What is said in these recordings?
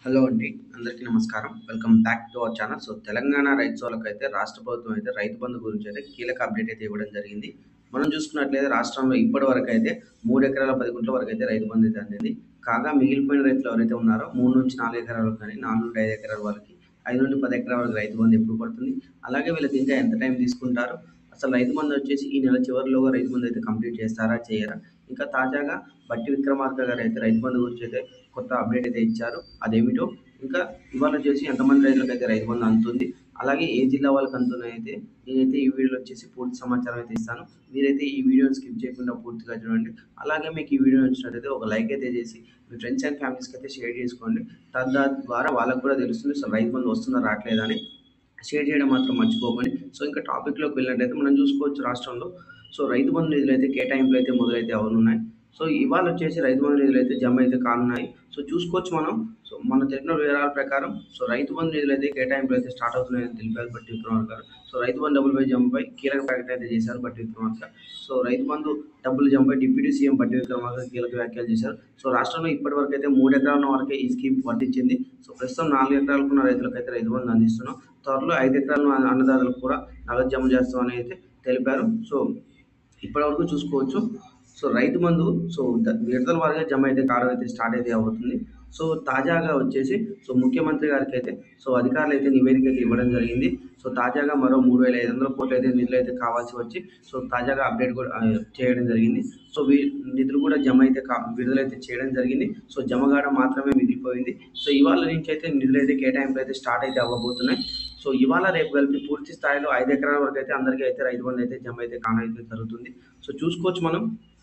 Hello అండి. అందరికీ నమస్కారం. Welcome back to our channel. Telangana రైతన్నలకైతే రాష్ట్ర ప్రభుత్వం అయితే రైతు బంధు గురించి అయితే కీలక అప్డేట్ అయితే ఇవ్వడం జరిగింది. మనం చూసుకున్నట్లయితే రాష్ట్రంలో ఇప్పటివరకైతే 3 ఎకరాల 10 గుంటల వరకైతే రైతు బంధు అయితే అందింది. కాగా మిగిలిపోయిన రైతులు ఎవరైతే ఉన్నారో 3-4 ఎకరాల వరకు కానీ 4-5 ఎకరాల వరకి 5-10 ఎకరాల వరకు రైతు బంధు ఎప్పుడు పడుతుంది? అలాగే వీళ్ళకి ఇంకా ఎంత టైం తీసుకుంటారు? అసలు రైతు బంధు వచ్చేసి ఈ నెల చివరిలోగా రైతు బంధు అయితే కంప్లీట్ చేస్తారా? చేయరా? ఇంకా తాజాగా బట్టి విక్రమార్క గారు అయితే రైతు బంధు గురించి అయితే కొత్త అప్డేట్ అయితే ఇచ్చారు. అదేమిటో ఇంకా ఇవాళ వచ్చేసి ఎంతమంది రైతులకైతే రైతు బంధు అందుతుంది, అలాగే ఏ జిల్లా వాళ్ళకి అందుతున్నాయైతే నేనైతే ఈ వీడియోలో వచ్చేసి పూర్తి సమాచారం అయితే ఇస్తాను. మీరైతే ఈ వీడియోని స్కిప్ చేయకుండా పూర్తిగా చూడండి. అలాగే మీకు ఈ వీడియో నచ్చినట్లయితే ఒక లైక్ అయితే చేసి మీ ఫ్రెండ్స్ అండ్ ఫ్యామిలీస్కి అయితే షేర్ చేసుకోండి. తద్వారా వాళ్ళకు కూడా తెలుస్తుంది అసలు రైతు బంధు వస్తుందా రావట్లేదా అని. షేర్ చేయడం మాత్రం మర్చిపోకండి. ఇంకా టాపిక్లోకి వెళ్ళినట్లయితే మనం చూసుకోవచ్చు రాష్ట్రంలో రైతు బంధు నిధులు అయితే కేటాయింపులు అయితే మొదలైతే అవనున్నాయి. ఇవాళ వచ్చేసి రైతు బంధు నిధులు అయితే జమ అయితే కానున్నాయి. చూసుకోవచ్చు మనం. మన తెలిపిన వివరాల ప్రకారం రైతు బంధు నిధులు అయితే కేటాయింపులు అయితే స్టార్ట్ అవుతున్నాయని తెలిపారు బట్టి విక్రమార్క గారు. రైతు బంధు డబ్బులపై జమపై కీలక ప్రకటన అయితే చేశారు బట్టి విక్రమార్క. రైతు బంధు డబ్బులు జమపై డిప్యూటీ సీఎం బట్టి విక్రమార్క కీలక వ్యాఖ్యలు చేశారు. రాష్ట్రంలో ఇప్పటివరకు అయితే 3 ఎకరాల ఉన్న వరకే ఈ స్కీమ్ వర్తించింది. ప్రస్తుతం 4 ఎకరాలకు ఉన్న రైతులకైతే రైతు బంధు అందిస్తున్నాం. త్వరలో 5 ఎకరాల అన్నదారులకు కూడా నగదు జమ చేస్తామని అయితే తెలిపారు. ఇప్పటివరకు చూసుకోవచ్చు. రైతు బంధు విడతల వారీగా జమ అయితే కావడం అయితే స్టార్ట్ అయితే అవుతుంది. తాజాగా వచ్చేసి ముఖ్యమంత్రి గారికి అయితే అధికారులు అయితే నివేదిక అయితే ఇవ్వడం జరిగింది. తాజాగా మరో 3,500 కోట్లు అయితే నిధులు అయితే కావాల్సి వచ్చి తాజాగా అప్డేట్ కూడా చేయడం జరిగింది. నిధులు కూడా జమ అయితే విడుదలైతే చేయడం జరిగింది. జమ కావడం మాత్రమే మిగిలిపోయింది. ఇవాళ నుంచి అయితే నిధులు అయితే కేటాయింపులు అయితే స్టార్ట్ అయితే అవ్వబోతున్నాయి. ఇవాళ రేపు కలిపి పూర్తి స్థాయిలో 5 ఎకరాల వరకు అయితే అందరికీ అయితే రైతు బంధు అయితే జమ అయితే కానైతే జరుగుతుంది. చూసుకోవచ్చు మనం.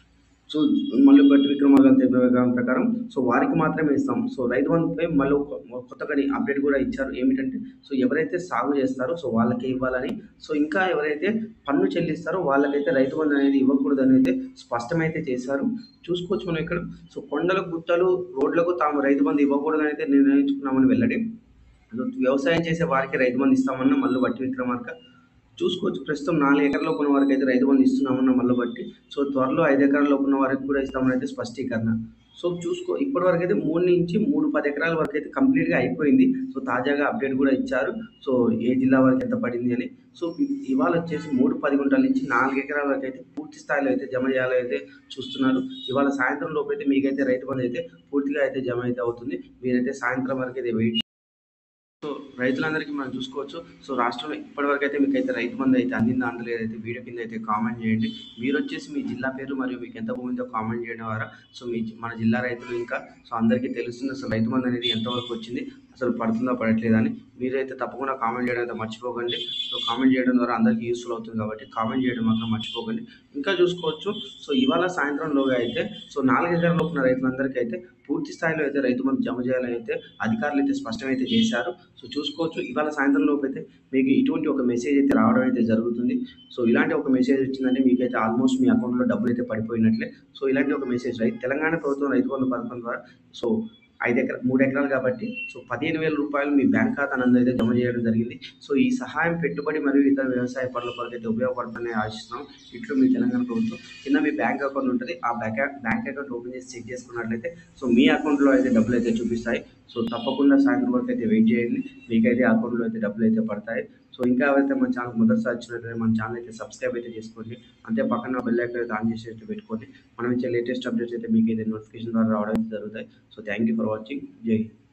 మళ్ళీ బట్టి విక్రమార్క తెలిపిన ప్రకారం వారికి మాత్రమే ఇస్తాం. రైతు బంధుపై మళ్ళీ కొత్తగా అప్డేట్ కూడా ఇచ్చారు. ఏమిటంటే ఎవరైతే సాగు చేస్తారో వాళ్ళకే ఇవ్వాలని, ఇంకా ఎవరైతే పన్ను చెల్లిస్తారో వాళ్ళకైతే రైతు బంధు అనేది ఇవ్వకూడదని అయితే స్పష్టమైతే చేశారు. చూసుకోవచ్చు మనం ఇక్కడ. కొండలు గుట్టలు రోడ్లకు తాము రైతు బంధు ఇవ్వకూడదని అయితే నిర్ణయించుకున్నామని వెల్లడి. వ్యవసాయం చేసే వారికి రైతు బంధు ఇస్తామన్న మళ్ళీ బట్టి విక్రమార్క. చూసుకోవచ్చు. ప్రస్తుతం 4 ఎకరాల ఉన్న వారికి అయితే రైతు బంధు ఇస్తున్నామన్న మళ్ళీ బట్టి. త్వరలో 5 ఎకరాల ఉన్న వారికి కూడా ఇస్తామని అయితే స్పష్టీకరణ. ఇప్పటివరకు అయితే 3-10 ఎకరాల వరకు అయితే కంప్లీట్గా అయిపోయింది. తాజాగా అప్డేట్ కూడా ఇచ్చారు. ఏ జిల్లా వరకు ఎంత పడింది అని. ఇవాళ వచ్చేసి 3-10 గుంటల నుంచి 4 ఎకరాల వరకు అయితే పూర్తి స్థాయిలో అయితే జమ చేయాలని అయితే చూస్తున్నారు. ఇవాళ సాయంత్రం లోపు అయితే మీకైతే రైతు బంధు అయితే పూర్తిగా అయితే జమ అయితే అవుతుంది. మీరైతే సాయంత్రం వరకు అయితే వెయిట్. రైతులందరికీ మనం చూసుకోవచ్చు. రాష్ట్రంలో ఇప్పటివరకు అయితే మీకైతే రైతు బంధు అయితే అందిందా అందలేదైతే వీడియో కింద అయితే కామెంట్ చేయండి. మీరు వచ్చేసి మీ జిల్లా పేరు మరియు మీకు ఎంత భూమి ఉందో కామెంట్ చేయడం ద్వారా మన జిల్లా రైతులు ఇంకా అందరికీ తెలుస్తుంది అసలు రైతు బంధు అనేది ఎంతవరకు వచ్చింది, అసలు పడుతుందా పడట్లేదా అని. మీరైతే తప్పకుండా కామెంట్ చేయడం అయితే మర్చిపోకండి. కామెంట్ చేయడం ద్వారా అందరికీ యూస్ఫుల్ అవుతుంది కాబట్టి కామెంట్ చేయడం మాత్రం మర్చిపోకండి. ఇంకా చూసుకోవచ్చు. ఇవాళ సాయంత్రంలోగా అయితే 4 ఎకరాల లోపున రైతులందరికీ అయితే పూర్తి స్థాయిలో అయితే రైతు బంధు జమ చేయాలని అయితే అధికారులు అయితే స్పష్టమైతే చేశారు. చూసుకోవచ్చు. ఇవాళ సాయంత్రం లోపు అయితే మీకు ఇటువంటి ఒక మెసేజ్ అయితే రావడం అయితే జరుగుతుంది. ఇలాంటి ఒక మెసేజ్ వచ్చిందంటే మీకైతే ఆల్మోస్ట్ మీ అకౌంట్లో డబ్బులు అయితే పడిపోయినట్లే. ఇలాంటి ఒక మెసేజ్ తెలంగాణ ప్రభుత్వం రైతు బంధు పథకం ద్వారా 3 ఎకరాలు కాబట్టి 15,000 రూపాయలు మీ బ్యాంక్ ఖాతా నందు అయితే జమ చేయడం జరిగింది. ఈ సహాయం పెట్టుబడి మరియు ఇతర వ్యవసాయ పనుల కొరకు అయితే ఉపయోగపడుతుందని ఆశిస్తున్నాం. ఇట్లు మీ తెలంగాణ ప్రభుత్వం. కింద మీ బ్యాంక్ అకౌంట్ ఉంటుంది. ఆ బ్యాంక్ అకౌంట్ ఓపెన్ చేసి చెక్ చేసుకున్నట్లయితే మీ అకౌంట్లో అయితే డబ్బులు అయితే చూపిస్తాయి. తప్పకుండా సాయంత్రం వరకు అయితే వెయిట్ చేయండి. మీకైతే అకౌంట్లో అయితే డబ్బులు అయితే పడతాయి. ఇంకా ఎవరైతే మన ఛానల్ మొదటిసారి వచ్చినట్లయితే మన ఛానల్ అయితే సబ్స్క్రైబ్ అయితే చేసుకోండి. అంతే పక్కన బెల్ ఐకాన్ అయితే ఆన్ చేసి అయితే పెట్టుకోండి. మనం ఇచ్చే లేటెస్ట్ అప్డేట్స్ అయితే మీకు అయితే నోటిఫికేషన్ ద్వారా రావడం అయితే జరుగుతాయి. Thank you for watching. Jai Hind.